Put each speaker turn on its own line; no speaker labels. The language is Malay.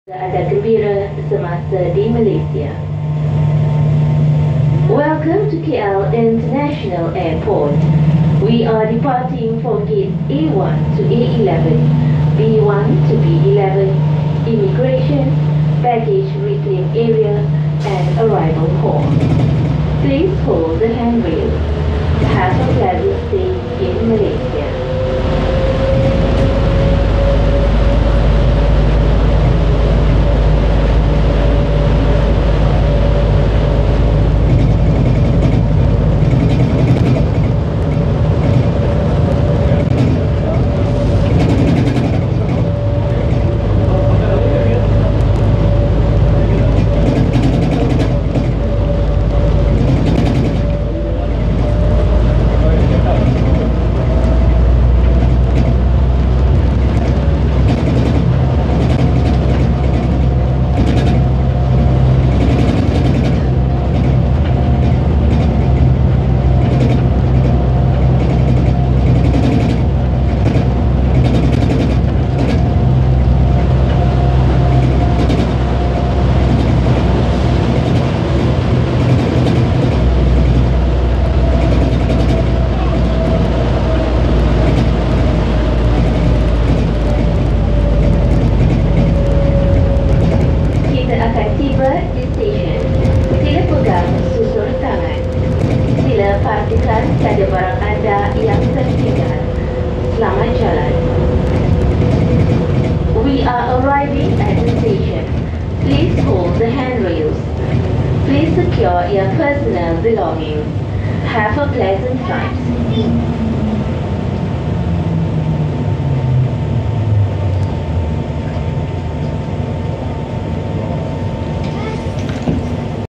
Ada gembira semasa di Malaysia. Welcome to KL International Airport. We are departing for gates A1 to A11, B1 to B11, immigration, baggage reclaim area, and arrival hall. Please hold the handrail. Have a pleasant stay in Malaysia. Pastikan tiada barang anda yang tertinggal. Selamat jalan. We are arriving at the station. Please hold the handrails. Please secure your personal belongings. Have a pleasant flight.